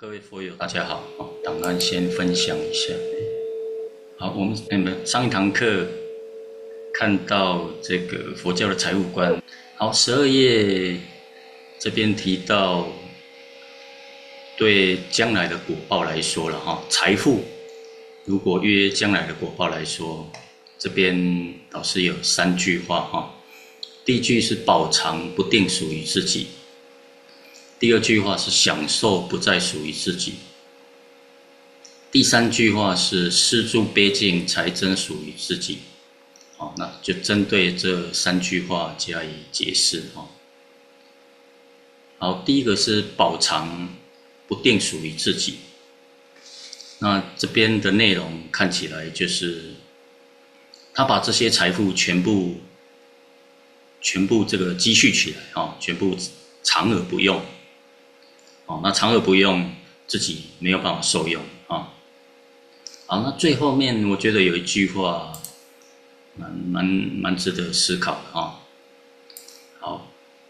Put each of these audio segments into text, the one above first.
各位佛友，大家好。档案先分享一下。好，我们上一堂课看到这个佛教的财务观。好，12页这边提到，对将来的果报来说了哈，财富如果约将来的果报来说，这边老师有3句话哈。第一句是宝藏不定属于自己。第二句话是享受不再属于自己。第3句话是施诸悲境才真属于自己。好，那就针对这3句话加以解释。好，第一个是宝藏不定属于自己。那这边的内容看起来就是他把这些财富全部这个积蓄起来，全部藏而不用。那藏而不用，自己没有办法受用啊。好，那最后面我觉得有一句话蛮值得思考的啊。好，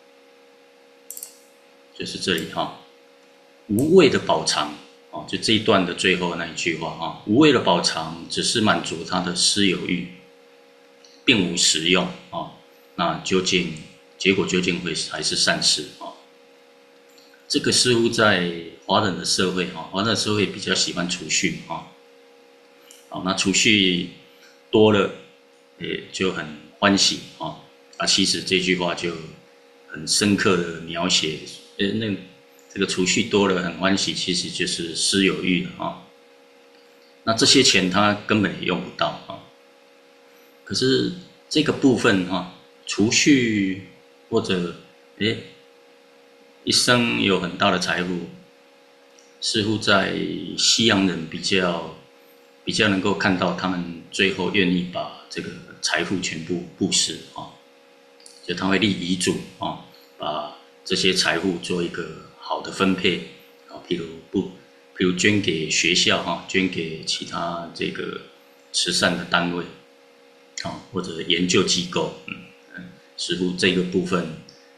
就是这里哈，无谓的宝藏就这一段的最后那一句话无谓的宝藏只是满足他的私有欲，并无实用那结果究竟会还是善事这个似乎在华人的社会华人的社会比较喜欢储蓄好，那储蓄多了也就很欢喜其实这句话就很深刻的描写这个储蓄多了很欢喜，其实就是私有欲那这些钱他根本也用不到可是这个部分储蓄或者一生有很大的财富，似乎在西洋人比较能够看到他们最后愿意把这个财富全部布施就他会立遗嘱把这些财富做一个好的分配譬如捐给学校捐给其他这个慈善的单位或者研究机构似乎这个部分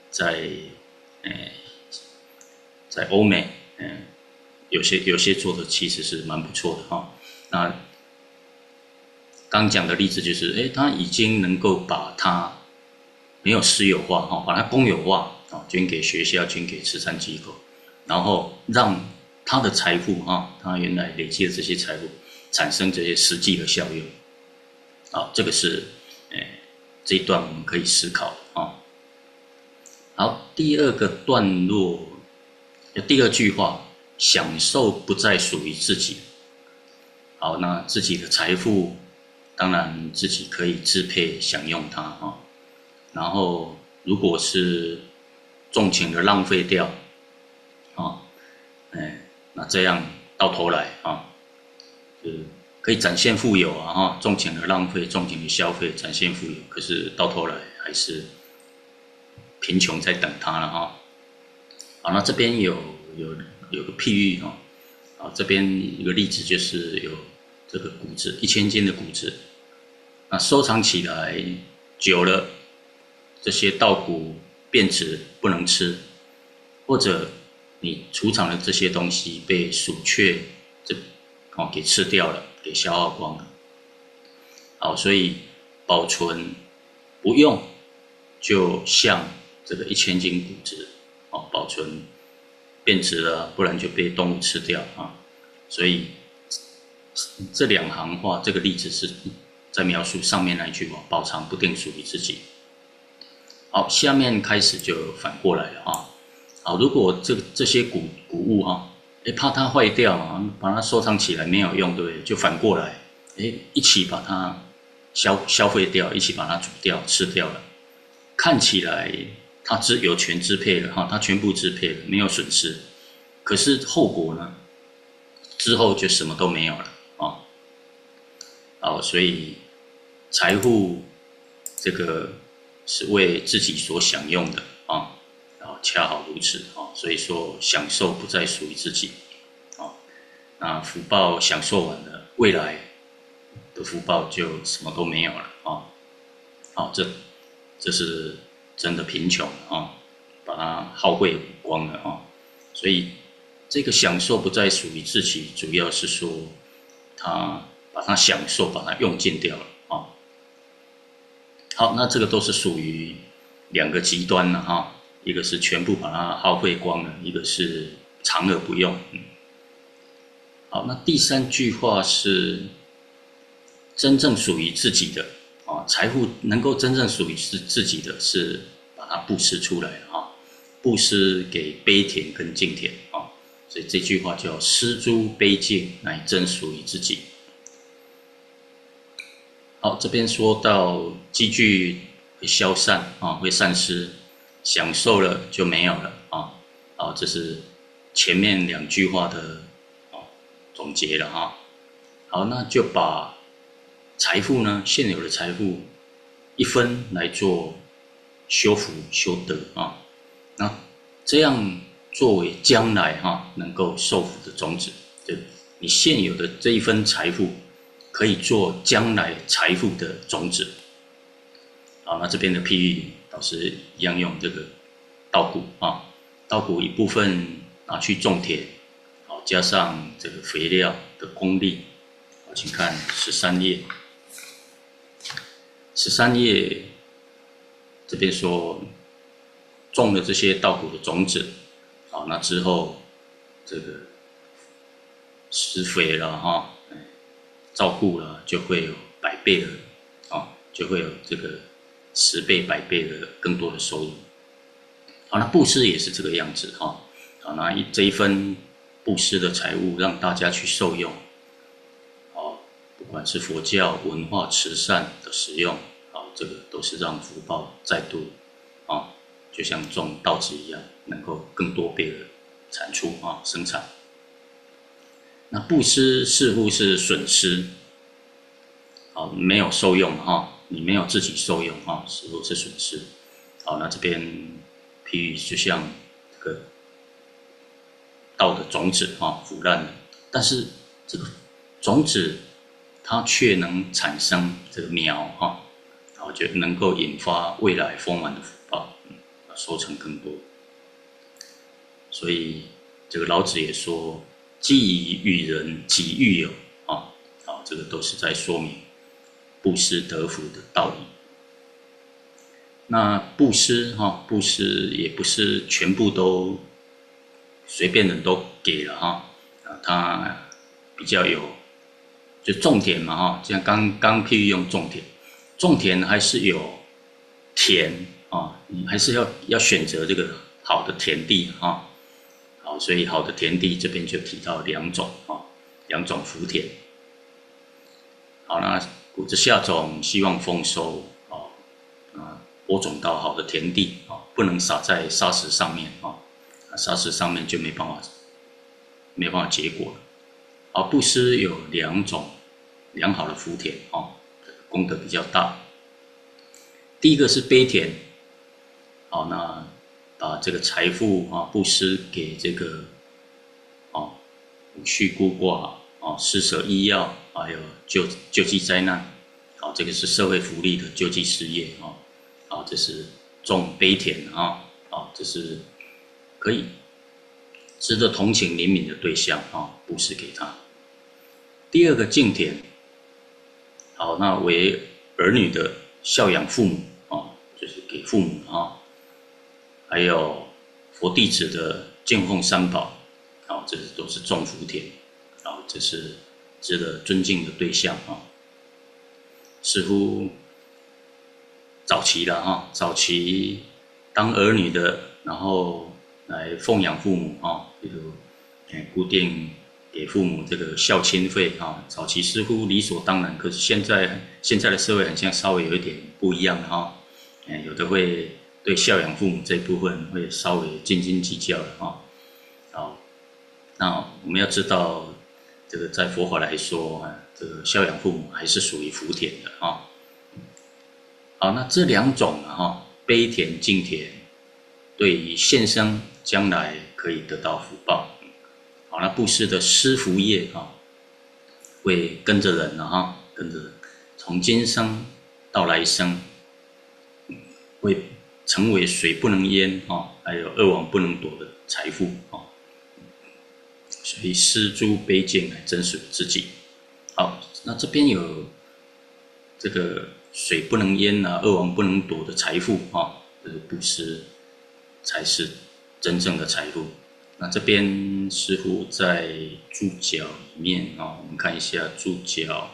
在欧美有些做的其实是蛮不错的那刚讲的例子就是他已经能够把它没有私有化把它公有化捐给学校，捐给慈善机构，然后让他的财富他原来累积的这些财富产生这些实际的效用这个是这一段我们可以思考的好，第二个段落第2句话，享受不再属于自己。好，那自己的财富当然自己可以支配享用它然后如果是纵情的浪费掉那这样到头来可以展现富有纵情的浪费，纵情的消费，展现富有，可是到头来还是贫穷在等他了好，那这边有个譬喻这边一个例子就是有这个谷子1000斤的谷子，那收藏起来久了，这些稻谷变质不能吃，或者你储藏的这些东西被鼠雀给吃掉了，给消耗光了。好，所以保存不用，就像这个1000斤谷子保存变质了，不然就被动物吃掉所以这2行话，这个例子是在描述上面那一句话，宝藏不定属于自己。好，下面开始就反过来了好，如果这些谷物怕它坏掉把它收藏起来没有用，对不对？就反过来一起把它消费掉，一起把它煮掉吃掉了，看起来他有权支配了他全部支配了，没有损失。可是后果呢？之后就什么都没有了好，所以财富这个是为自己所享用的恰好如此所以说享受不再属于自己那福报享受完了，未来的福报就什么都没有了好，这是真的贫穷把它耗费光了所以这个享受不再属于自己，主要是说他把它享受，把它用尽掉了啊。好，那这个都是属于两个极端了哈，一个是全部把它耗费光了，一个是藏而不用。好，那第三句话是真正属于自己的啊，财富能够真正属于自己的是把它布施出来啊，布施给悲田跟敬田啊，所以这句话叫施诸悲敬，乃真属于自己。好，这边说到积聚会消散啊，会散失，享受了就没有了啊。好，这是前面两句话的总结了哈。好，那就把财富呢，现有的财富一分来做修福修德啊。那这样作为将来能够受福的种子，就你现有的这一分财富，可以做将来财富的种子。好，那这边的譬喻，老师一样用这个稻谷啊，稻谷一部分拿去种田，好，加上这个肥料的功力，好，请看13页。13页这边说，种了这些稻谷的种子，好，那之后这个施肥了哈，照顾了，就会有100倍的就会有这个10倍、100倍的更多的收入。好，那布施也是这个样子哈。好，那这一分布施的财物让大家去受用，好，不管是佛教文化慈善的使用，好，这个都是让福报再度就像种稻子一样，能够更多倍的产出生产。那布施似乎是损失，好，没有受用你没有自己受用似乎是损失。好，那这边譬喻就像这个稻的种子腐烂了，但是这个种子它却能产生这个苗然后就能够引发未来丰满的福报，收成更多。所以这个老子也说，既以与人，己欲有这个都是在说明布施得福的道理。那布施布施也不是全部都随便人都给了它比较有就种田嘛像刚譬喻用种田，种田还是有田你还是要选择这个好的田地好，所以好的田地这边就提到2种福田。好，那谷子下种，希望丰收播种到好的田地不能撒在砂石上面砂石上面就没办法结果了。好，布施有2种良好的福田功德比较大。第一个是悲田，好，那把这个财富布施给这个五畜孤寡施舍医药，还有救济灾难，好，这个是社会福利的救济事业这是种悲田这是可以值得同情怜悯的对象布施给他。第二个敬田，好，那为儿女的孝养父母就是给父母还有佛弟子的敬奉三宝，这都是种福田，这是值得尊敬的对象似乎早期的早期当儿女的，然后来奉养父母比如固定给父母这个孝亲费早期似乎理所当然，可是现在的社会好像稍微有一点不一样了有的会对孝养父母这一部分会稍微斤斤计较了好，那我们要知道，这个在佛法来说这个孝养父母还是属于福田的好，那这2种悲田敬田，对于现生将来可以得到福报。好，那布施的施福业会跟着人跟着人从今生到来生，会成为水不能淹还有2网不能夺的财富所以施诸卑贱来增水自己。好，那这边有这个水不能淹啊，恶王不能夺的财富啊，这个布施才是真正的财富。那这边师父在注脚里面啊，我们看一下注脚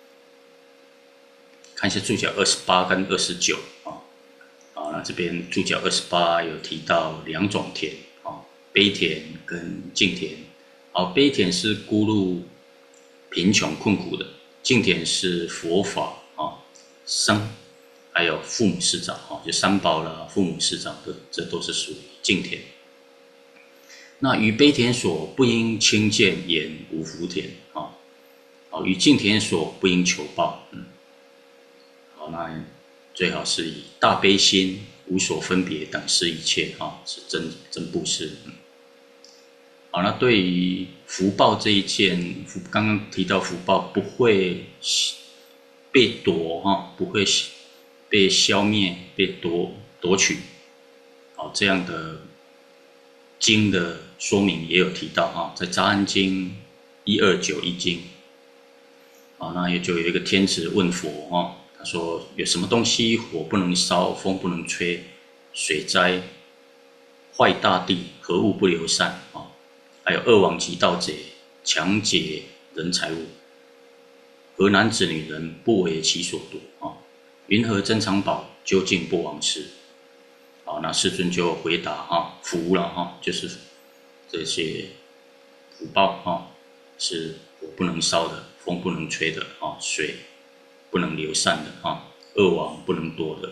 28跟29啊。那这边注脚28有提到2种田啊，悲田跟净田。悲田是孤陋贫穷困苦的，净田是佛法僧还有父母师长就三宝啦、父母师长这都是属于净田。那于悲田所不应轻贱言无福田与净田所不应求报。那最好是以大悲心无所分别等施一切是真布施。那对于福报这一件，刚刚提到福报不会被夺不会被消灭、被夺取这样的经的说明也有提到在《杂安经》1291经那也就有一个天子问佛他说有什么东西火不能烧，风不能吹，水灾坏大地，何物不流散还有恶王及盗贼强劫人财物，何男子女人不为其所夺云何珍藏宝，究竟不枉施。那世尊就回答福了就是这些福报是火不能烧的，风不能吹的水不能流散的恶王不能夺的。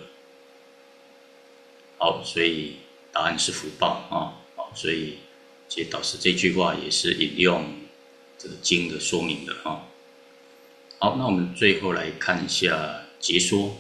好，所以答案是福报所以其实导师这句话也是引用这个经的说明的好，那我们最后来看一下解说。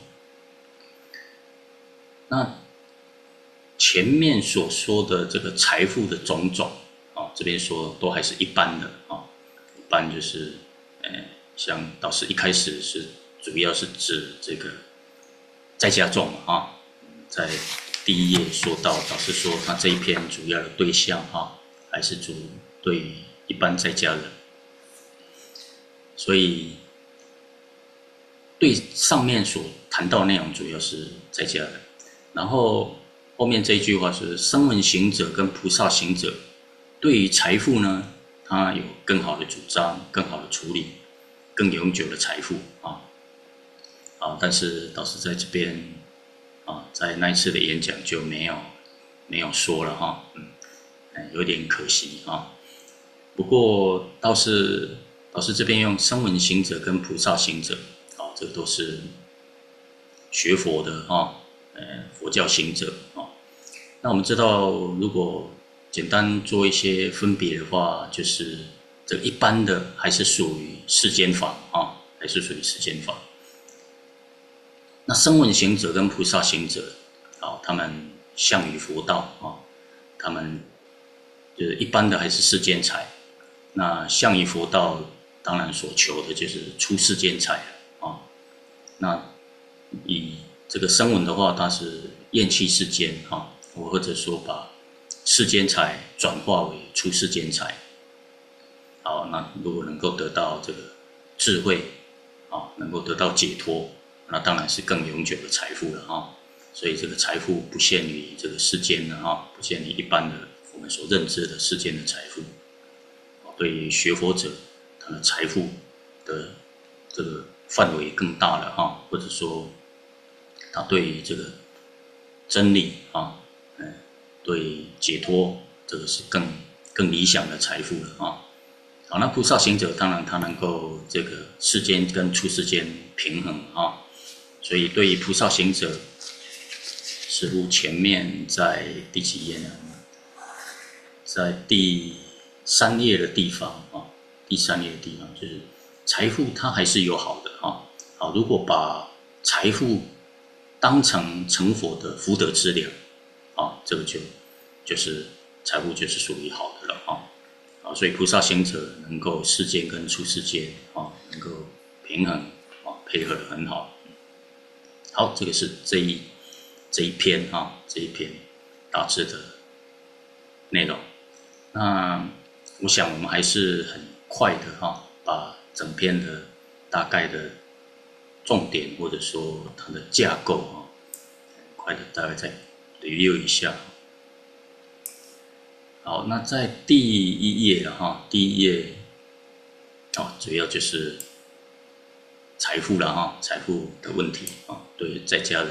那前面所说的这个财富的种种这边说都还是一般的一般就是像导师一开始是主要是指这个在家众在第一页说到导师说他这一篇主要的对象还是对于一般在家人，所以对上面所谈到的内容主要是在家人，然后后面这一句话是声闻行者跟菩萨行者对于财富呢，他有更好的主张、更好的处理、更永久的财富但是导师在这边在那一次的演讲就没有说了有点可惜不过倒是导师这边用声闻行者跟菩萨行者这都是学佛的佛教行者那我们知道，如果简单做一些分别的话，就是这一般的还是属于世间法还是属于世间法。那声闻行者跟菩萨行者他们向于佛道他们就是一般的还是世间财，那向于佛道当然所求的就是出世间财那以这个声闻的话，它是厌弃世间或者说把世间财转化为出世间财那如果能够得到这个智慧能够得到解脱，那当然是更永久的财富了所以这个财富不限于这个世间的不限于一般的我们所认知的世间的财富对于学佛者，他的财富的这个范围更大了或者说他对于这个真理对解脱这个是更理想的财富了那菩萨行者当然他能够这个世间跟出世间平衡所以对于菩萨行者，似乎前面在第几页呢？在第3页的地方第3页的地方就是财富它还是有好的如果把财富当成成佛的福德资粮这个就是财富就是属于好的了所以菩萨行者能够世间跟出世间能够平衡配合得很好。好，这个是这一篇大致的内容。那我想我们还是很快的把整篇的大概的重点或者说它的架构很快的大概再 review 一下。好，那在第一页第一页主要就是财富了财富的问题对在家人。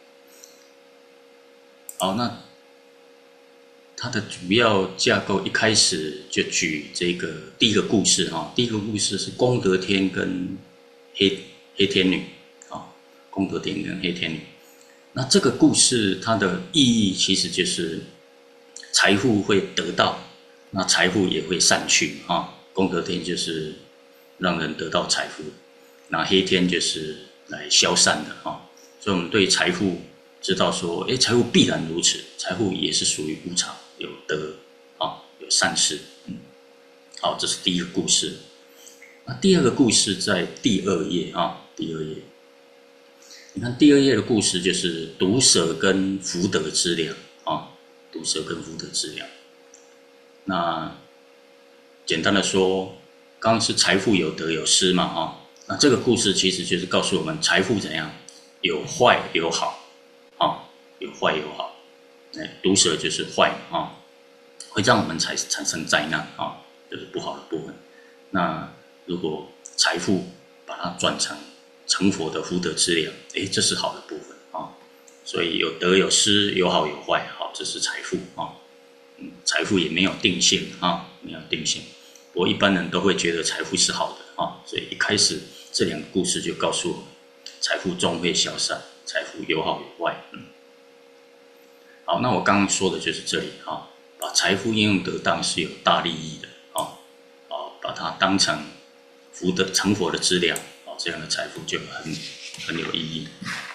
好，那它的主要架构一开始就举这个第一个故事第一个故事是功德天跟黑天女功德天跟黑天女。那这个故事它的意义其实就是财富会得到，那财富也会散去功德天就是让人得到财富，那黑天就是来消散的所以我们对财富知道说，财富必然如此，财富也是属于无常，有得有善事。好，这是第一个故事。那第二个故事在第二页第二页，你看第二页的故事就是毒蛇跟福德之粮毒蛇跟福德之粮。那简单的说，刚刚是财富有得有失嘛那这个故事其实就是告诉我们财富怎样，有坏有好有坏有好。毒蛇就是坏会让我们产生灾难就是不好的部分。那如果财富把它转成佛的福德之粮，这是好的部分所以有得有失，有好有坏这是财富财富也没有定性没有定性。不过一般人都会觉得财富是好的所以一开始这两个故事就告诉我们，财富终会消散，财富有好有坏。好，那我刚刚说的就是这里把财富应用得当是有大利益的把它当成成佛的资粮这样的财富就很有意义。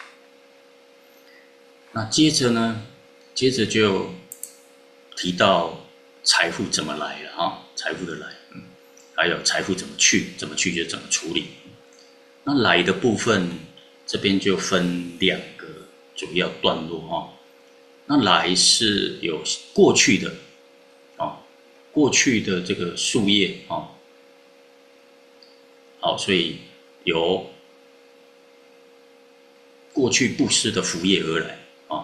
那接着就提到财富怎么来了财富的来还有财富怎么去就怎么处理。那来的部分这边就分两个主要段落那来是有过去的过去的这个树叶所以由过去布施的福业而来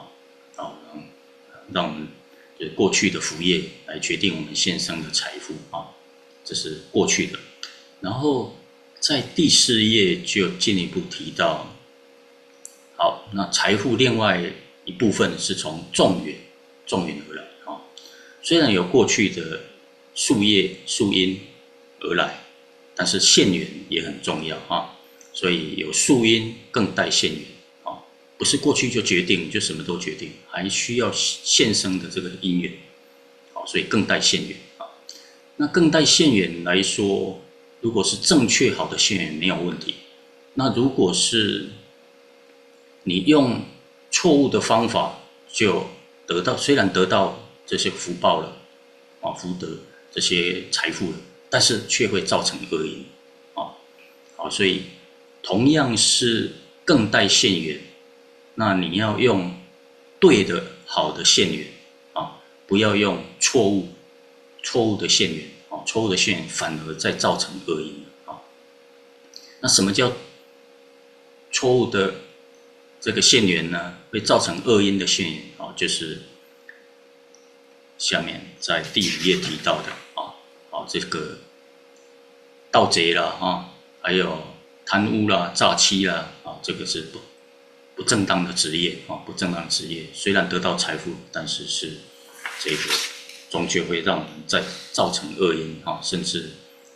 让我们过去的福业来决定我们现生的财富这是过去的。然后在第四页就进一步提到，那财富另外一部分是从众缘而来虽然有过去的树叶树因而来，但是现缘也很重要所以有树因更带现缘不是过去就决定就什么都决定，还需要现生的这个因缘所以更带现缘那更带现缘来说，如果是正确好的现缘没有问题。那如果是你用错误的方法就虽然得到这些福报了福德这些财富了，但是却会造成恶因所以同样是更带现缘，那你要用对的好的现缘不要用错误的现缘错误的现缘反而再造成恶因那什么叫错误的这个现缘呢？会造成恶因的现缘就是下面在第5页提到的这个盗贼啦还有贪污啦诈欺啦这个是不正当的职业不正当的职业虽然得到财富，但是这个终究会让我们再造成恶因甚至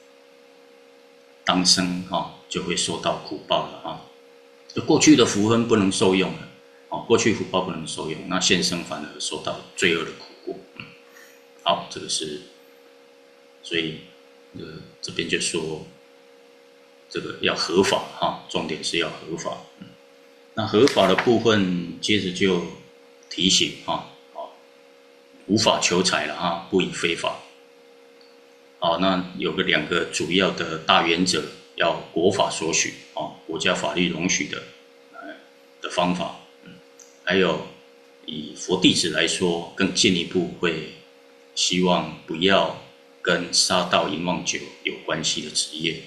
当生就会受到苦报了就过去的福分不能受用了过去福报不能受用，那现生反而受到罪恶的苦果好，这个是所以这边就说这个要合法重点是要合法那合法的部分接着就提醒无法求财了不以非法那有两个主要的大原则，要国法所许国家法律容许的方法还有以佛弟子来说更进一步会希望不要跟杀盗淫妄酒有关系的职业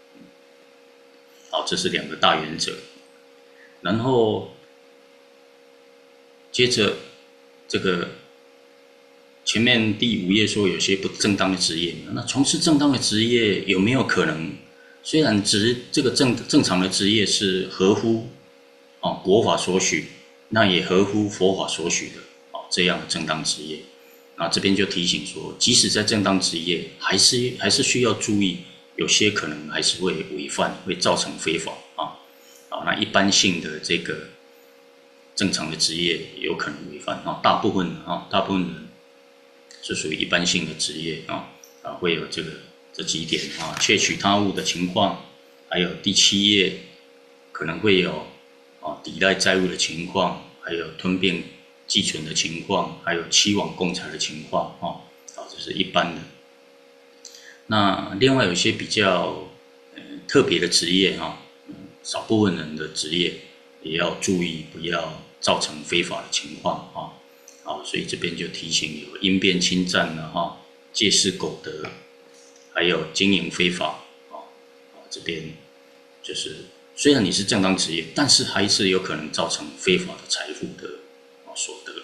好，这是2个大原则。然后接着这个前面第5页说有些不正当的职业，那从事正当的职业有没有可能？虽然这个正常的职业是合乎国法所许，那也合乎佛法所许的这样的正当职业。那这边就提醒说，即使在正当职业，还是需要注意，有些可能还是会违反，会造成非法那一般性的这个正常的职业有可能违反大部分人是属于一般性的职业会有这几点窃取他物的情况，还有第7页可能会有抵赖债务的情况，还有吞并寄存的情况，还有欺罔共财的情况这是一般的。那另外有一些比较特别的职业少部分人的职业也要注意，不要造成非法的情况所以这边就提醒有因变侵占借势苟得，还有经营非法这边就是虽然你是正当职业，但是还是有可能造成非法的财富的所得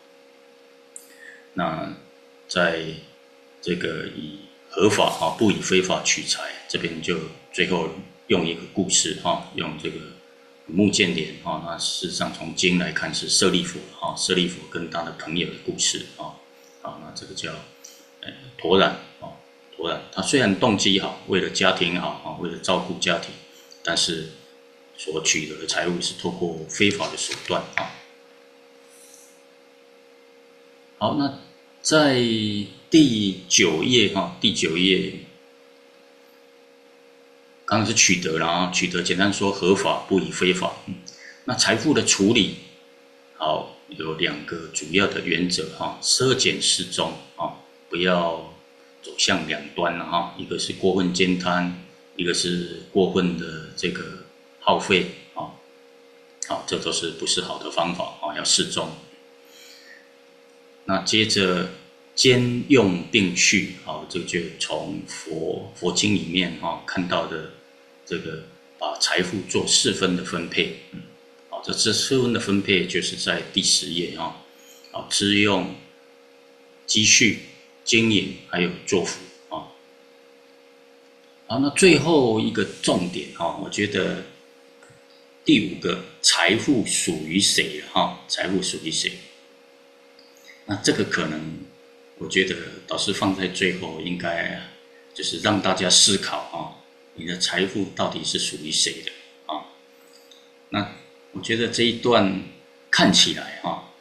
那在这个以合法不以非法取财，这边就最后用一个故事用这个目犍连那事实上从经来看是舍利弗舍利弗跟他的朋友的故事那这个叫陀染他虽然动机好，为了家庭好为了照顾家庭，但是所取得的财物是透过非法的手段好，那在第9页刚刚是取得了取得简单说合法不以非法那财富的处理好有2个主要的原则奢俭适中不要走向两端一个是过分兼贪，一个是过分的这个耗费这都是不是好的方法要适中。那接着兼用并蓄这个就从佛经里面看到的这个把财富做4分的分配这4分的分配就是在第10页支用、积蓄、经营还有作福好，那最后一个重点我觉得第5个财富属于谁财富属于谁？那这个可能我觉得导师放在最后应该就是让大家思考你的财富到底是属于谁的那我觉得这一段看起来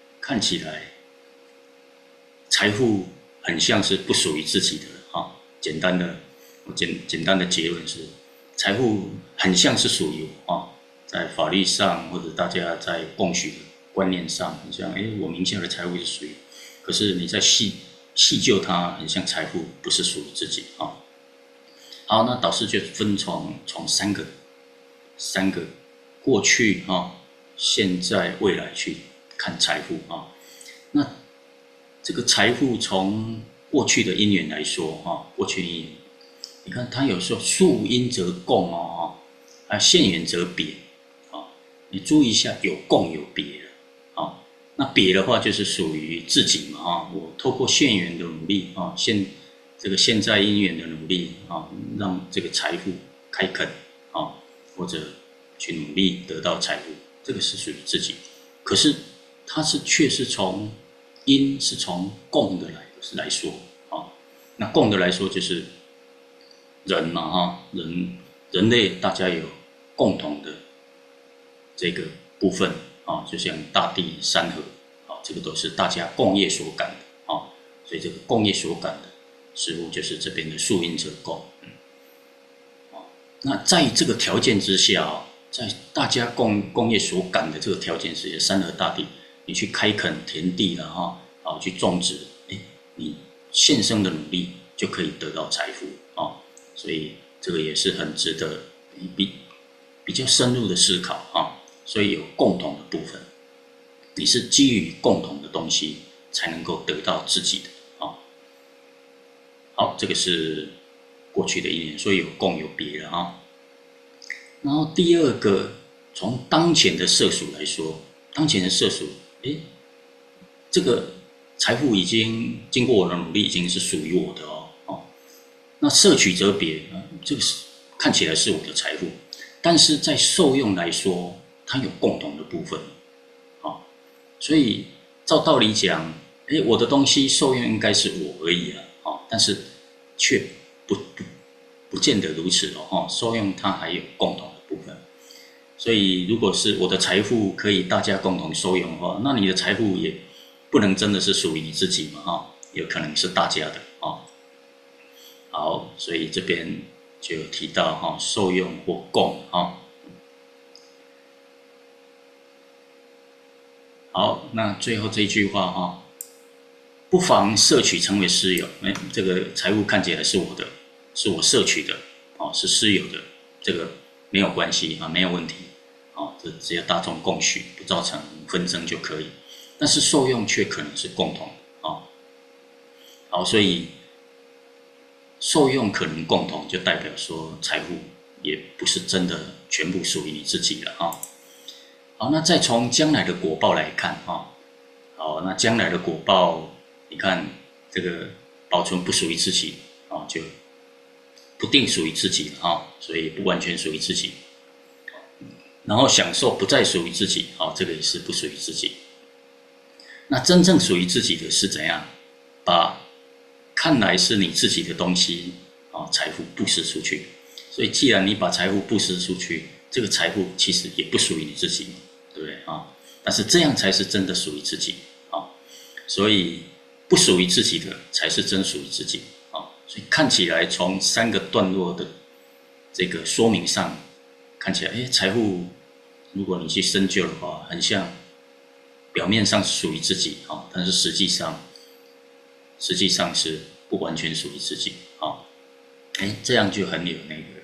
财富很像是不属于自己的简单的结论是财富很像是属于在法律上或者大家在共许的观念上很像我名下的财富是属于，可是你在细究它很像财富不是属于自己好，那导师就分从3个过去现在未来去看财富那这个财富从过去的因缘来说过去因缘你看它有时候数因则共现缘则别你注意一下有共有别那别的话就是属于自己嘛我透过现缘的努力这个现在因缘的努力让这个财富开垦或者去努力得到财富，这个是属于自己。可是它却是从因是从共的来说那共的来说就是人嘛人类大家有共同的这个部分就像大地山河这个都是大家共业所感的所以这个共业所感的似乎就是这边的数因者共那在这个条件之下在大家共业所感的这个条件之下，山河大地你去开垦田地了去种植你现生的努力就可以得到财富所以这个也是很值得比较深入的思考所以有共同的部分，你是基于共同的东西才能够得到自己的好，这个是过去的一年，所以有共有别了哈。然后第二个，从当前的社属来说，当前的社属，这个财富已经经过我的努力，已经是属于我的哦。那摄取则别，这个是看起来是我的财富，但是在受用来说，它有共同的部分，所以照道理讲，我的东西受用应该是我而已啊，但是却不见得如此哦，受用它还有共同的部分。所以如果是我的财富可以大家共同受用的话，那你的财富也不能真的是属于你自己嘛，有可能是大家的啊。好，所以这边就有提到受用或共啊。好，那最后这句话不妨摄取成为私有。这个财物看起来是我的，是我摄取的是私有的，这个没有关系没有问题这只要大众共许，不造成纷争就可以。但是受用却可能是共同好，所以受用可能共同，就代表说财富也不是真的全部属于你自己了好，那再从将来的果报来看好，那将来的果报，你看这个保存不属于自己就不定属于自己了所以不完全属于自己。然后享受不再属于自己这个也是不属于自己。那真正属于自己的是怎样？把看来是你自己的东西财富布施出去。所以既然你把财富布施出去，这个财富其实也不属于你自己，对不对但是这样才是真的属于自己所以不属于自己的才是真属于自己所以看起来从3个段落的这个说明上看起来，财富如果你去深究的话，很像表面上是属于自己但是实际上是不完全属于自己这样就很有那个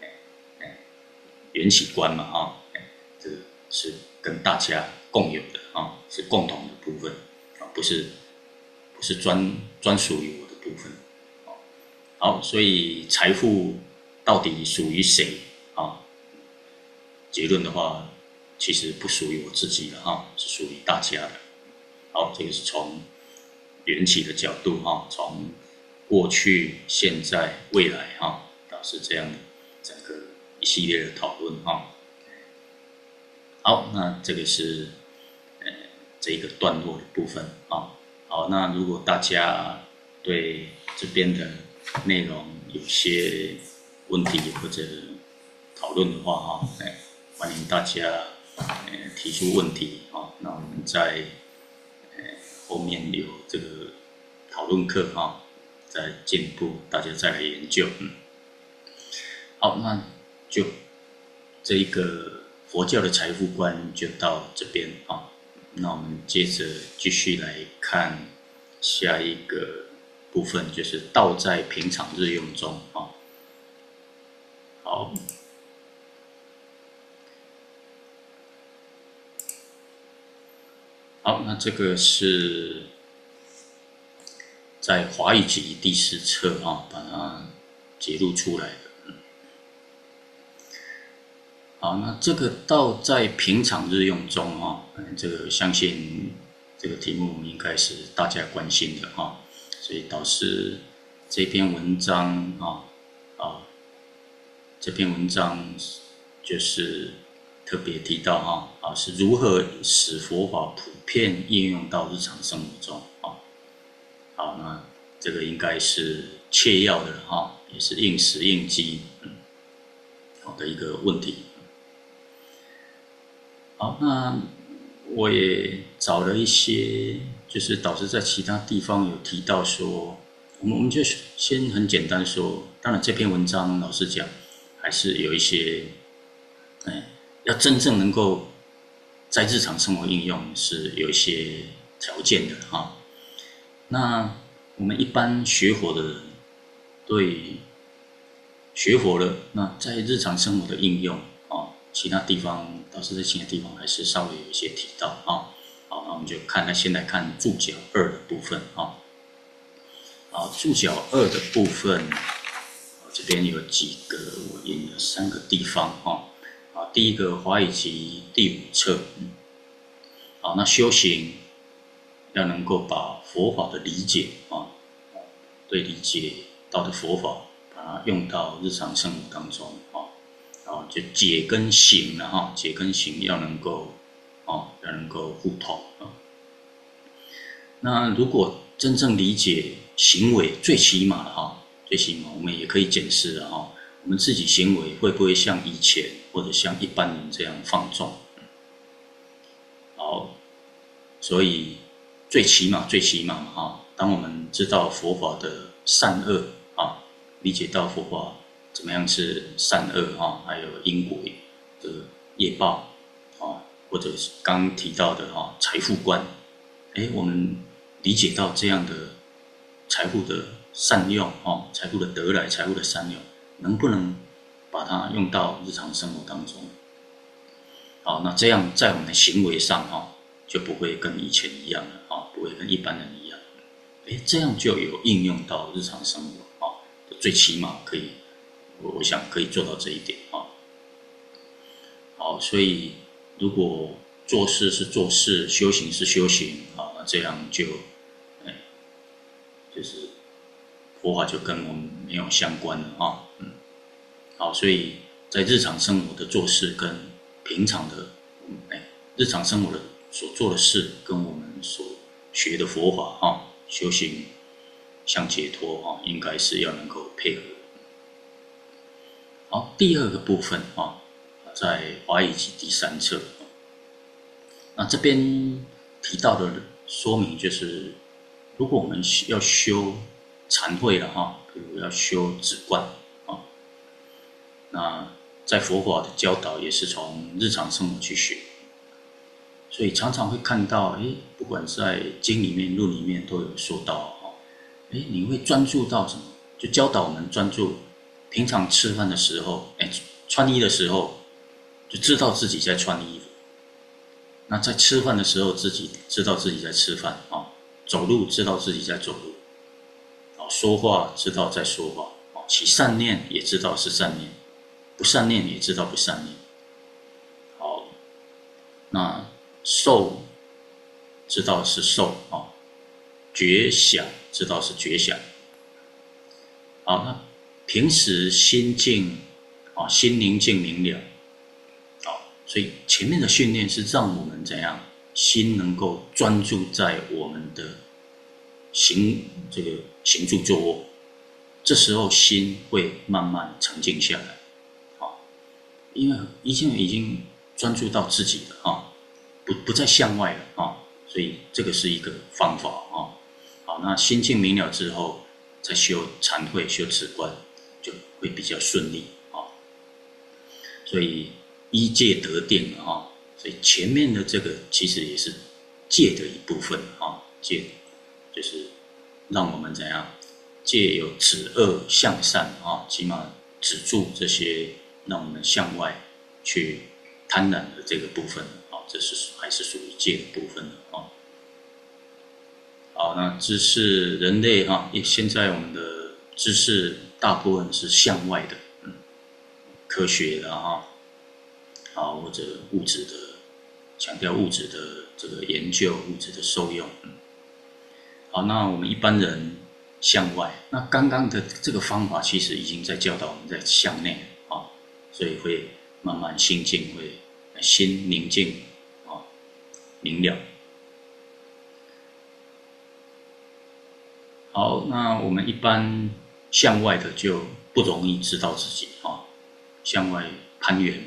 缘起观嘛这个是跟大家共有的是共同的部分不是专属于我的部分好，所以财富到底属于谁结论的话，其实不属于我自己了是属于大家的。好，这个是从缘起的角度从过去、现在、未来导致这样的整个一系列的讨论好，那这个是这个段落的部分好，那如果大家对这边的内容有些问题或者讨论的话欢迎大家提出问题那我们在后面有这个讨论课再进一步大家再来研究好，那就这一个佛教的财富观就到这边那我们接着继续来看下一个部分，就是道在平常日用中好。好，那这个是在华语集第4册把它揭露出来的。好，那这个道在平常日用中这个相信这个题目应该是大家关心的所以导师这篇文章这篇文章就是特别提到是如何使佛法普遍应用到日常生活中好，那这个应该是切要的也是应时应机好的一个问题。好，那我也找了一些，就是导师在其他地方有提到说，我们就先很简单说，当然这篇文章老实讲，还是有一些，要真正能够在日常生活应用是有一些条件的那我们一般学佛的人，对学佛了，那在日常生活的应用其他地方倒是在其他地方还是稍微有一些提到好，那我们就先来看注脚2的部分好，注脚2的部分，这边有几个我印了3个地方哈。啊，第一个华语集第5册，好，那修行要能够把佛法的理解啊，对理解到的佛法，把它用到日常生活当中啊，就解跟行了哈，解跟行要能够互通啊。那如果真正理解行为，最起码我们也可以检视我们自己行为会不会像以前或者像一般人这样放纵？好，所以最起码当我们知道佛法的善恶理解到佛法怎么样是善恶还有因果的业报或者是刚提到的财富观，我们理解到这样的财富的善用财富的得来，财富的善用，能不能把它用到日常生活当中？好，那这样在我们的行为上就不会跟以前一样了不会跟一般人一样，这样就有应用到日常生活最起码可以，我想可以做到这一点好，所以如果做事是做事，修行是修行那这样就是佛法就跟我们没有相关了好，所以在日常生活的做事跟平常的日常生活的所做的事跟我们所学的佛法修行向解脱应该是要能够配合。好，第二个部分在华语集第3册，那这边提到的说明就是，如果我们要修禅慧了比如要修止观那在佛法的教导也是从日常生活去学，所以常常会看到不管在经里面论里面都有说到你会专注到什么，就教导我们专注平常吃饭的时候穿衣的时候就知道自己在穿衣服，那在吃饭的时候自己知道自己在吃饭走路知道自己在走路说话知道在说话起善念也知道是善念，不善念也知道不善念。好，那受知道是受觉想知道是觉想。好，那平时心静心宁静明了所以前面的训练是让我们怎样心能够专注在我们的行住坐卧，这时候心会慢慢沉静下来因为已经专注到自己了不再向外了所以这个是一个方法好，那心静明了之后再修禅慧修止观就会比较顺利所以依戒得定所以前面的这个其实也是戒的一部分戒就是让我们怎样借由止恶向善起码止住这些让我们向外去贪婪的这个部分这是还是属于戒的部分好，那知识人类现在我们的知识大部分是向外的科学的或者物质的强调物质的这个研究，物质的受用好，那我们一般人向外，那刚刚的这个方法其实已经在教导我们在向内所以会慢慢心静，会心宁静明了。好，那我们一般向外的就不容易知道自己向外攀缘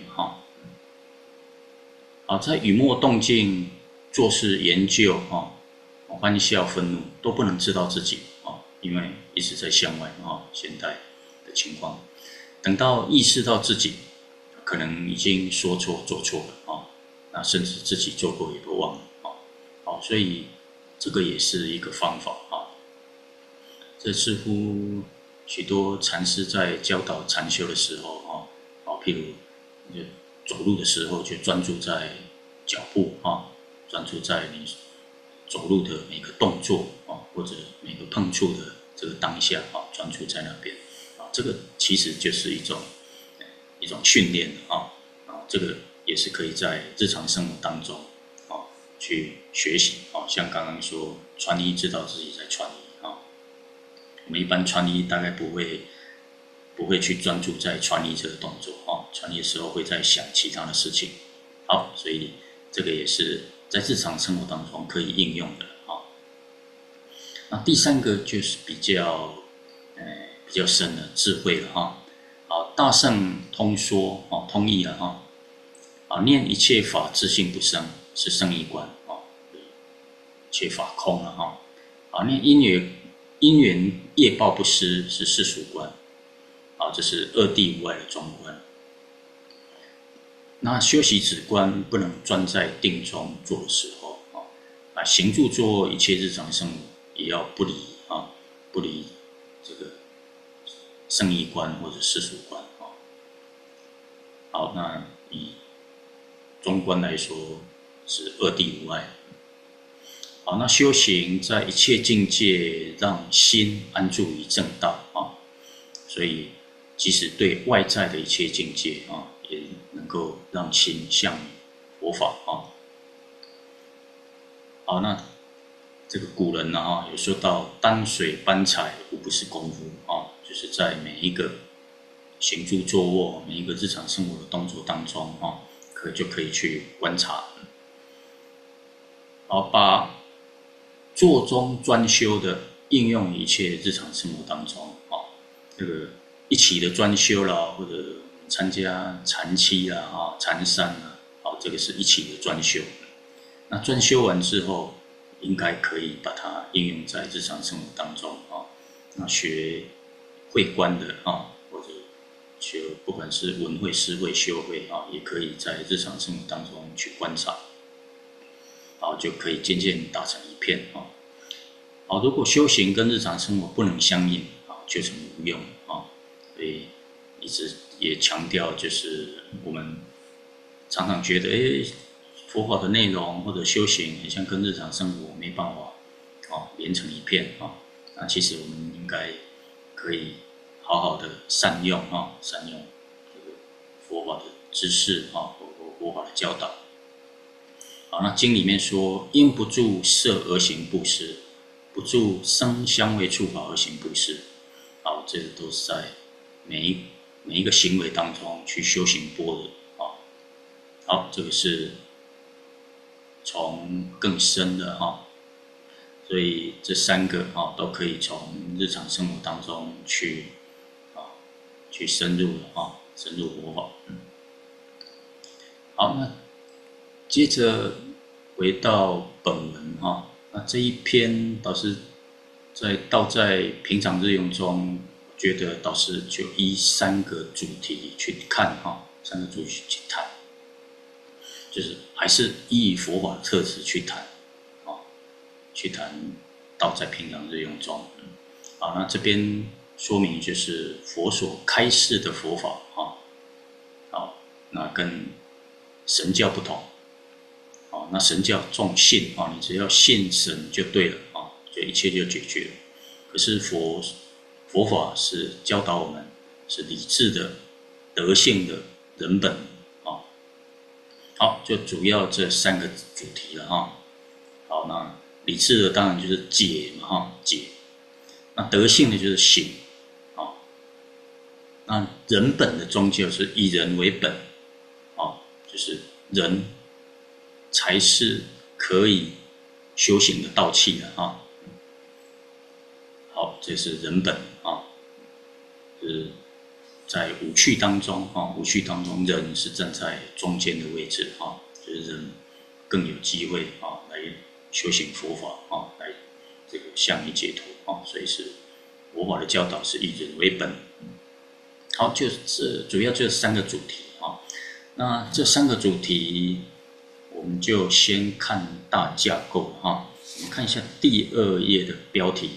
好，在语默动静、做事研究欢笑愤怒都不能知道自己因为一直在向外现代的情况，等到意识到自己可能已经说错做错了那甚至自己做过也都忘了好，所以这个也是一个方法这似乎许多禅师在教导禅修的时候譬如走路的时候就专注在脚步专注在你走路的每个动作或者每个碰触的这个当下啊，专注在那边啊，这个其实就是一种训练啊，这个也是可以在日常生活当中啊去学习啊，像刚刚说穿衣知道自己在穿衣啊，我们一般穿衣大概不会去专注在穿衣这个动作啊，穿衣的时候会在想其他的事情。好，所以这个也是在日常生活当中可以应用的啊。那第三个就是比较深的智慧了哈。好，大圣通说哦，通义了哈。啊，念一切法自性不生，是圣义观啊，一切法空了哈。啊，念因缘业报不失，是世俗观。啊，这是二谛无碍的中观。那修习止观不能专在定中做的时候啊，行住坐卧一切日常生活也要不离这个圣义观或者世俗观啊。好，那以中观来说是二谛无碍。好，那修行在一切境界让心安住于正道啊，所以即使对外在的一切境界啊，也能够让心向佛法啊。好，那这个古人呢有说到丹水搬柴无不是功夫啊，就是在每一个行住坐卧、每一个日常生活的动作当中啊，就可以去观察。好，把坐中专修的应用一切日常生活当中啊，这个一起的专修啦，或者参加禅期啦啊、禅山啦，好，这个是一起的专修。那专修完之后，应该可以把它应用在日常生活当中啊。那学会观的啊，或者学不管是闻会、思会、修会啊，也可以在日常生活当中去观察，好，就可以渐渐打成一片啊。好，如果修行跟日常生活不能相应啊，就成无用啊。所以一直也强调，就是我们常常觉得，佛法的内容或者修行，好像跟日常生活没办法连成一片啊。那其实我们应该可以好好的善用善用这个佛法的知识或佛法的教导。好，那经里面说，因不住色而行布施，不住声香味触法而行布施。好，这都是在每一个行为当中去修行般若啊。好，这个是从更深的所以这三个都可以从日常生活当中去深入深入佛法。好，那接着回到本文那这一篇导师在平常日用中，我觉得导师就依三个主题去看三个主题去谈，就是还是依佛法的特质去谈去谈道在平常日用中。好，那这边说明就是佛所开示的佛法好，那跟神教不同。那神教重信你只要信神就对了就一切就解决了。可是佛法是教导我们是理智的、德性的、人本好，就主要这三个主题了好，那理智的当然就是解嘛解。那德性的就是行那人本的终究是以人为本就是人才是可以修行的道器的好，这是人本就是在五趣当中五趣当中，人是站在中间的位置就是人更有机会来修行佛法来这个向你解脱所以是佛法的教导是以人为本。好，就是主要这三个主题那这三个主题，我们就先看大架构我们看一下第2页的标题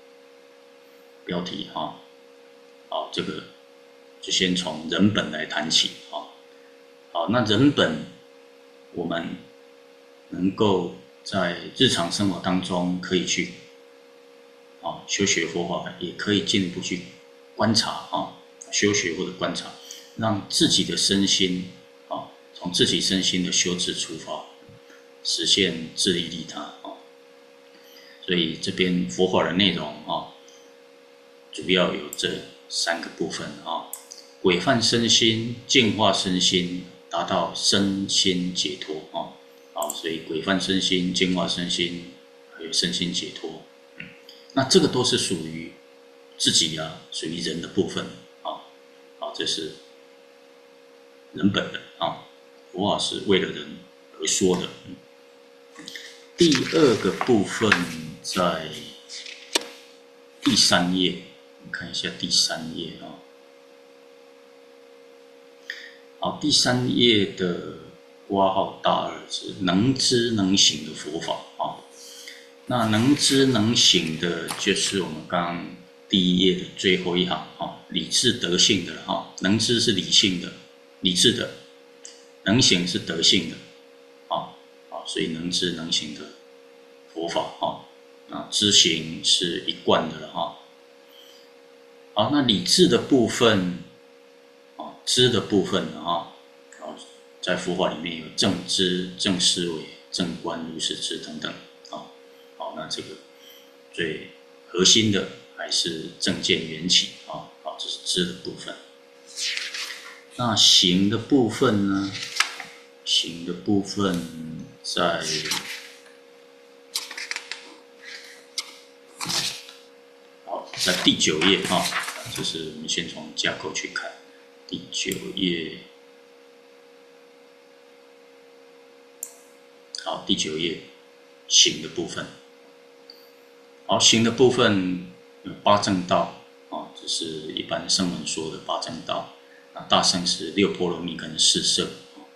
好，这个就先从人本来谈起好，那人本我们能够在日常生活当中可以去啊，修学佛法也可以进一步去观察啊，修学或者观察，让自己的身心啊，从自己身心的修治出发，实现自利利他啊。所以这边佛法的内容啊，主要有这3个部分啊，规范身心，净化身心，达到身心解脱啊。好，所以规范身心、净化身心，还有身心解脱，那这个都是属于自己啊，属于人的部分啊。好，这是人本的啊，佛法是为了人而说的。第2个部分在第3页，我们看一下第3页啊。好，第3页的括号大2是能知能行的佛法啊。那能知能行的，就是我们刚刚第1页的最后一行啊，理智德性的哈。能知是理性的、理智的，能行是德性的啊。所以能知能行的佛法啊，那知行是一贯的了哈。好，那理智的部分啊，知的部分啊，在佛法里面有正知、正思维、正观、如是知等等啊。好，那这个最核心的还是正见缘起啊。好，这是知的部分。那行的部分呢？行的部分在在第9页啊，就是我们先从架构去看第9页。好，第9页行的部分。好，行的部分有8正道啊，这是一般圣人说的8正道。那大乘是6波罗蜜跟4摄。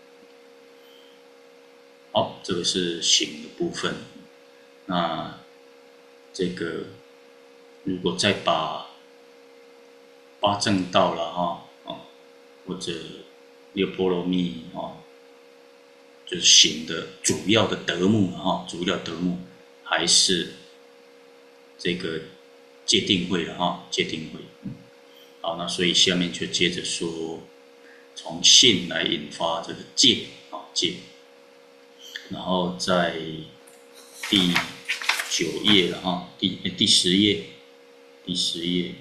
好，这个是行的部分。那这个如果再把8正道了哈或者6波罗蜜就是行的主要的德目哈，主要德目还是这个戒定慧了哈，戒定慧。好，那所以下面就接着说，从信来引发这个戒啊戒，然后在第9页了哈，第10页，第10页，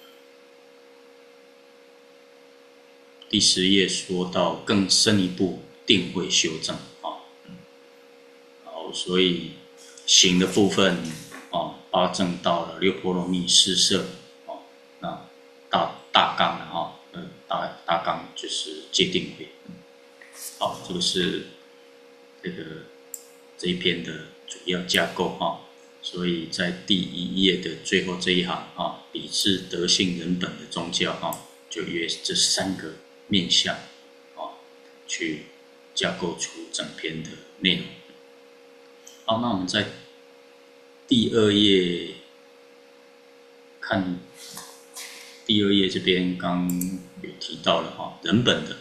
第10页说到更深一步定慧修正啊。好，所以行的部分啊，8正道了6波罗蜜4摄啊，那大纲了哈，大纲就是戒定慧。好，这个是这一篇的主要架构哈。所以在第1页的最后这一行啊，理智德性人本的宗教啊，就约这3个面向啊，去架构出整篇的内容。好，那我们在第2页看第2页这边刚有提到了哈，人本的。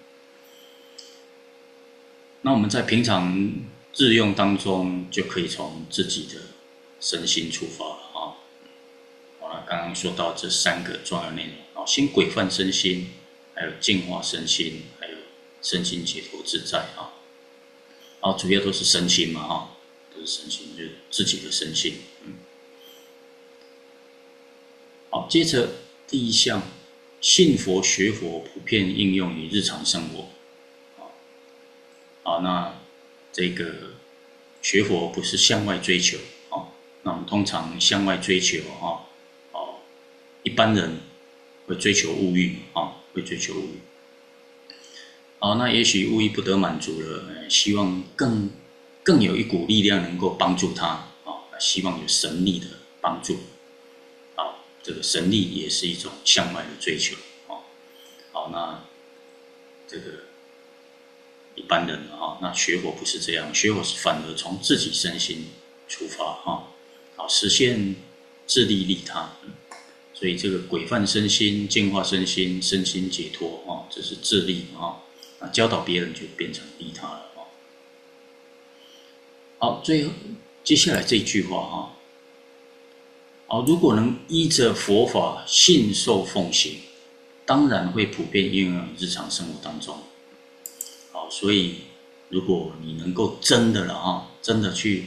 那我们在平常日用当中，就可以从自己的身心出发了啊。好了，刚刚说到这3个重要内容啊，先规范身心，还有净化身心，还有身心解脱自在啊。好，主要都是身心嘛哈，都是身心，就是自己的身心。好，接着第1项，信佛学佛普遍应用于日常生活。好，那这个学佛不是向外追求啊，那我们通常向外追求一般人会追求物欲啊，会追求物欲。好，那也许物欲不得满足了，希望更有一股力量能够帮助他啊，希望有神力的帮助。好，这个神力也是一种向外的追求啊。好，那这个一般人啊，那学佛不是这样，学佛是反而从自己身心出发啊，好实现自利利他。所以这个规范身心、净化身心、身心解脱啊，这是自利啊。那教导别人就变成利他了啊。好，接下来这句话啊， 如果能依着佛法信受奉行，当然会普遍应用日常生活当中。所以如果你能够真的真的去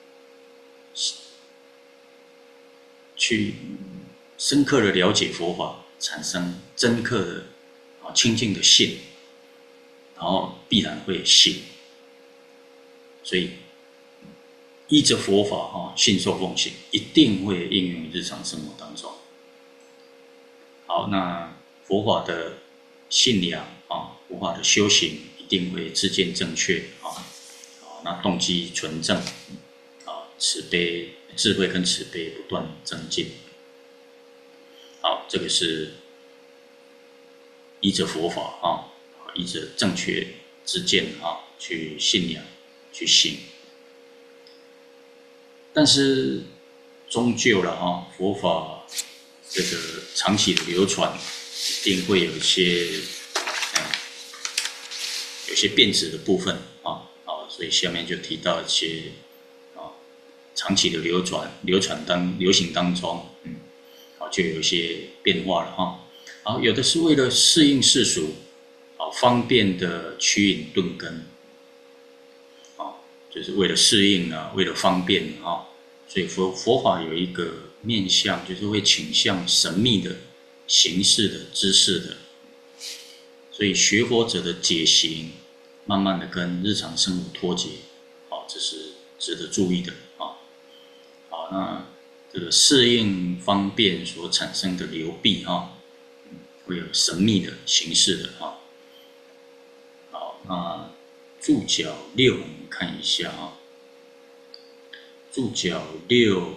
深刻的了解佛法，产生深刻的清净的信，然后必然会信。所以依着佛法信受奉行，一定会应用日常生活当中。好，那佛法的信仰佛法的修行一定会知见正确那动机纯正慈悲智慧跟慈悲不断增进。好，这个是依着佛法依着正确知见去信仰去信。但是终究了佛法这个长期的流传，一定会有一些变质的部分所以下面就提到一些长期的流行当中，就有一些变化了有的是为了适应世俗，方便的趋隐顿根，就是为了适应为了方便所以佛法有一个面向，就是会倾向神秘的、形式的、知识的，所以学佛者的解行，慢慢的跟日常生活脱节，这是值得注意的那这个适应方便所产生的流弊会有神秘的形式的好，那注脚6我们看一下注脚6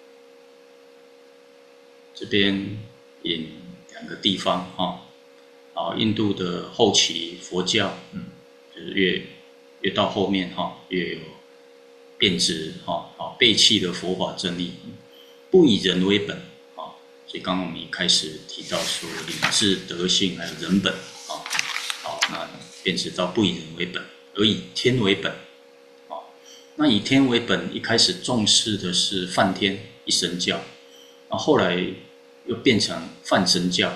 这边引2个地方印度的后期佛教就是越到后面越有变质背弃的佛法真理，不以人为本所以刚刚我们一开始提到说理智、德性还有人本那变质到不以人为本，而以天为本那以天为本，一开始重视的是梵天一神教，后来又变成泛神教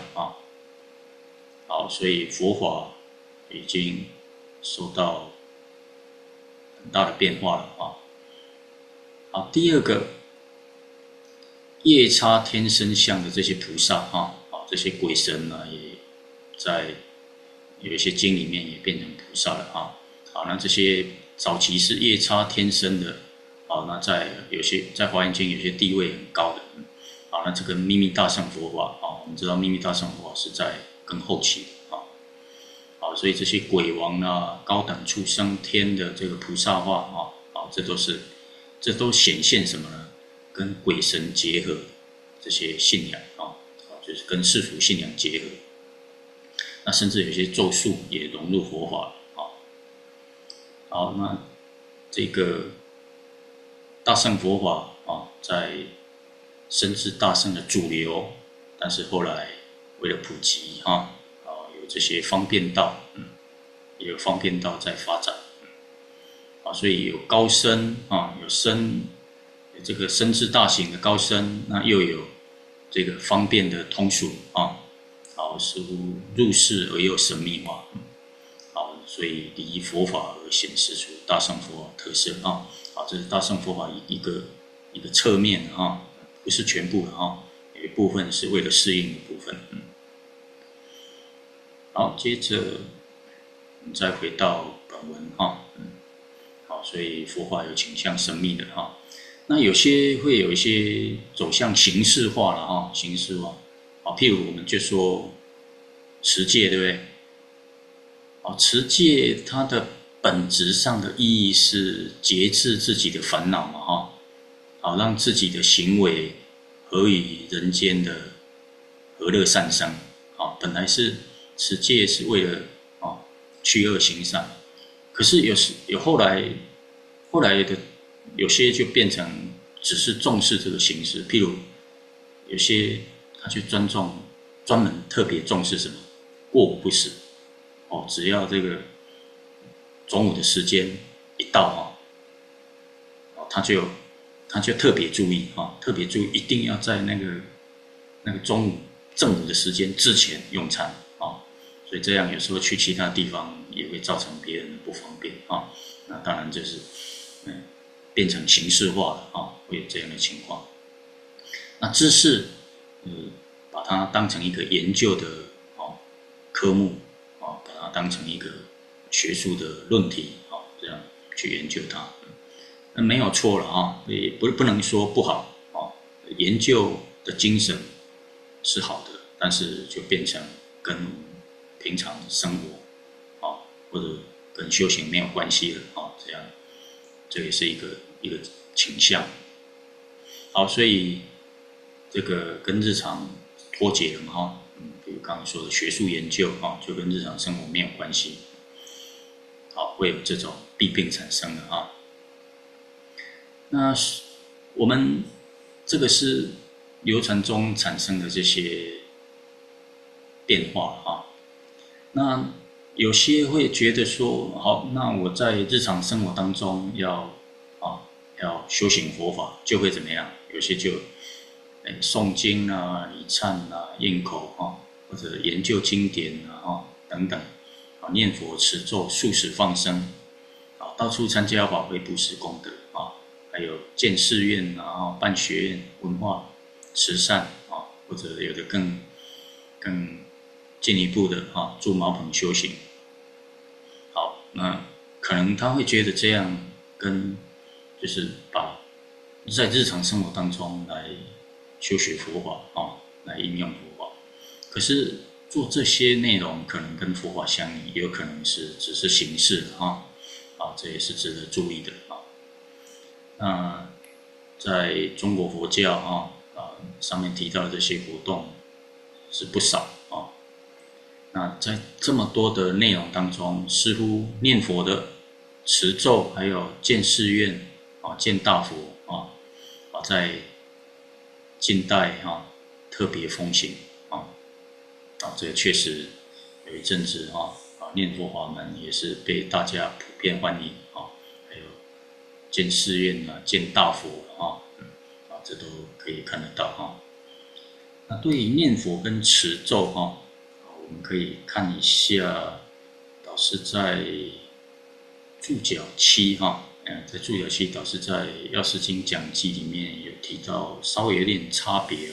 所以佛法已经受到很大的变化了第二个夜叉天身像的这些菩萨这些鬼神也在有一些经里面也变成菩萨了那这些早期是夜叉天身的那在华严经有些地位很高的那这个秘密大乘佛法我们知道秘密大乘佛法是在更后期所以这些鬼王高等畜生天的这个菩萨化这都显现什么呢？跟鬼神结合这些信仰就是跟世俗信仰结合，那甚至有些咒术也融入佛法好，那这个大乘佛法在深知大乘的主流，但是后来为了普及有这些方便道也有方便道在发展所以有高僧有这个深知大行的高僧，那又有这个方便的通俗似乎入世而又神秘化所以离佛法而显示出大乘佛法特色这是大乘佛法一个侧面不是全部的有一部分是为了适应的部分好，接着我们再回到本文所以佛法有倾向神秘的那有些会有一些走向形式化了形式化譬如我们就说持戒，对不对持戒它的本质上的意义是节制自己的烦恼嘛让自己的行为合于人间的和乐善生本来是持戒是为了去恶行善，可是有后来的有些就变成只是重视这个形式，譬如有些他去专门特别重视什么过午不食只要这个中午的时间一到他他就特别注意特别注意一定要在那个正午的时间之前用餐所以这样有时候去其他地方也会造成别人的不方便那当然就是变成形式化了会有这样的情况。那知识把它当成一个研究的科目把它当成一个学术的论题这样去研究它，那没有错了也不能说不好研究的精神是好的，但是就变成跟平常生活或者跟修行没有关系了这样这也是一个倾向。好，所以这个跟日常脱节了嘛比如刚刚说的学术研究就跟日常生活没有关系，会有这种弊病产生的那我们这个是流传中产生的这些变化那有些会觉得说，好，那我在日常生活当中要修行佛法，就会怎么样？有些就诵经礼忏念口或者研究经典等等念佛持咒素食放生到处参加法会布施功德还有建寺院办学院文化慈善或者有的更进一步的住茅棚修行。好，那可能他会觉得这样跟就是把在日常生活当中来修学佛法来应用佛法，可是做这些内容可能跟佛法相应，也有可能是只是形式这也是值得注意的那在中国佛教上面提到的这些活动是不少那在这么多的内容当中，似乎念佛的持咒还有建寺院建大佛在近代特别风行这个确实有一阵子念佛法门也是被大家普遍欢迎还有建寺院建大佛这都可以看得到那对于念佛跟持咒我们可以看一下导师在注脚7在注脚7导师在药师经讲记里面有提到稍微有点差别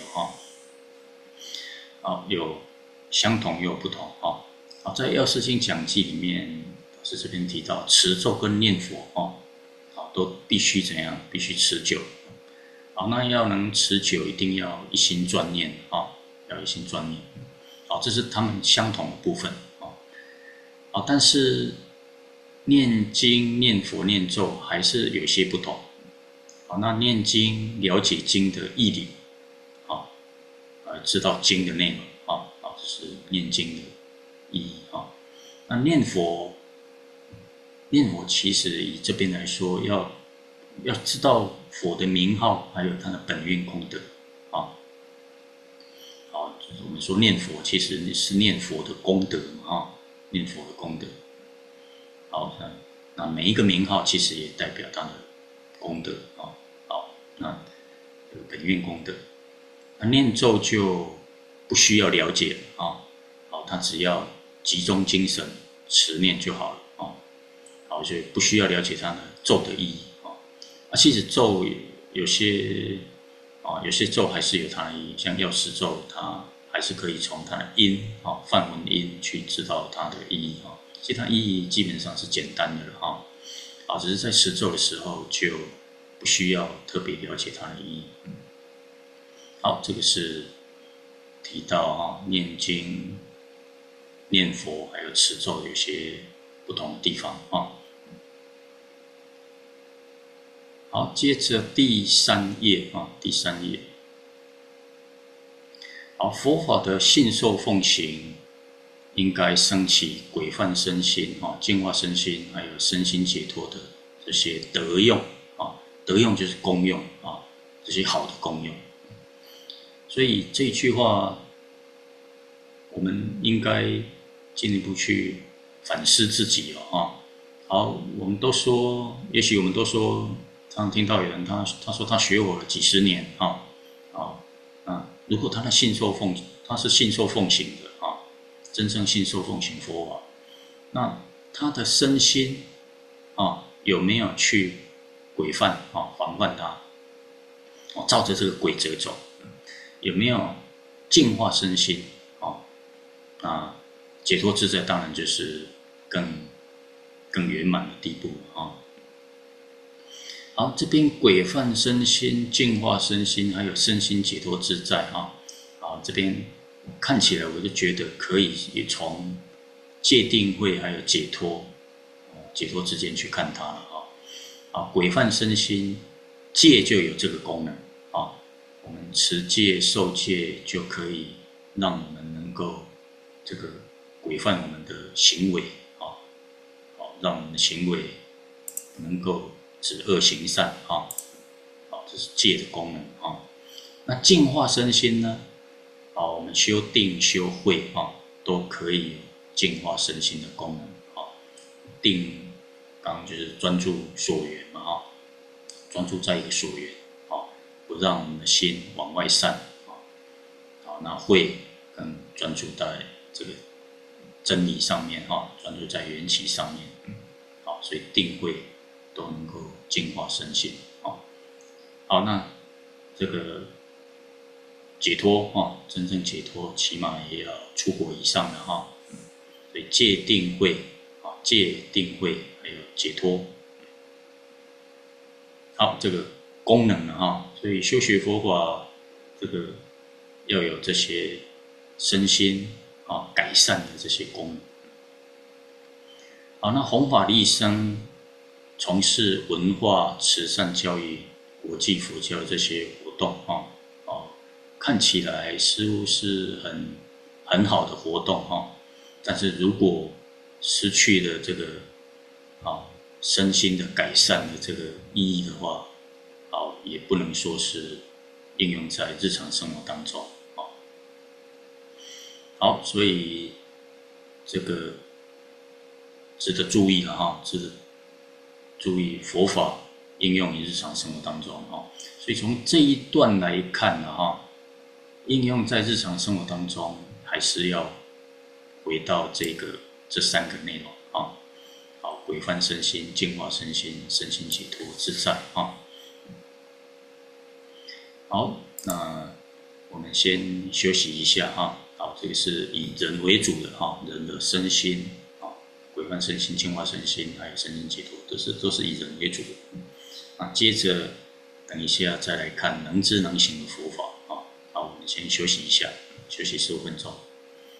有相同也有不同在药师经讲记里面导师这边提到持咒跟念佛都必须怎样？必须持久那要能持久一定要一心专念要一心专念这是他们相同的部分但是念经念佛念咒还是有些不同那念经了解经的义理知道经的内容这是念经的意义那念佛其实以这边来说要知道佛的名号还有它的本愿功德就是我们说念佛其实是念佛的功德念佛的功德那每一个名号其实也代表它的功德那本愿功德那念咒就不需要了解他只要集中精神持念就好了所以不需要了解它的咒的意义其实咒有些咒还是有它的意义，像药师咒它还是可以从它的音梵文音去知道它的意义其实它意义基本上是简单的了只是在持咒的时候就不需要特别了解它的意义好，这个是提到念经念佛还有持咒有些不同的地方好，接着第3页第3页好，佛法的信受奉行应该升起规范身心净化身心还有身心解脱的这些德用德用就是功用这些好的功用。所以这句话我们应该进一步去反思自己好，我们都说，也许我们都说常听到有人他说他学我了几十年如果他是信受奉行的真正信受奉行佛法，那他的身心有没有去规范防范他照着这个规则走，有没有净化身心解脱自在当然就是更圆满的地步好，这边规范身心、净化身心，还有身心解脱自在这边看起来我就觉得可以也从戒定慧还有解脱之间去看它了规范身心，戒就有这个功能我们持戒受戒就可以让我们能够这个规范我们的行为让我们的行为能够止恶行善这是戒的功能那净化身心呢我们修定修慧都可以有净化身心的功能定刚刚就是专注所缘嘛专注在一个所缘不让我们的心往外散那慧更专注在这个真理上面专注在缘起上面所以定慧都能够净化身心好，那这个解脱真正解脱起码也要出国以上的所以戒定慧还有解脱好，这个功能呢所以修学佛法这个要有这些身心改善的这些功能好，那弘法利生从事文化慈善教育国际佛教这些活动看起来似乎是很好的活动但是如果失去了这个身心的改善的这个意义的话也不能说是应用在日常生活当中好，所以这个值得注意值得注意佛法应用于日常生活当中所以从这一段来看应用在日常生活当中还是要回到这三个内容好，规范身心、净化身心、身心解脱自在好，那我们先休息一下好，这个是以人为主的人的身心规范身心、净化身心，还有身心解脱，都是以人为主的接着等一下再来看能知能行的佛法好，我们先休息一下，休息15分钟。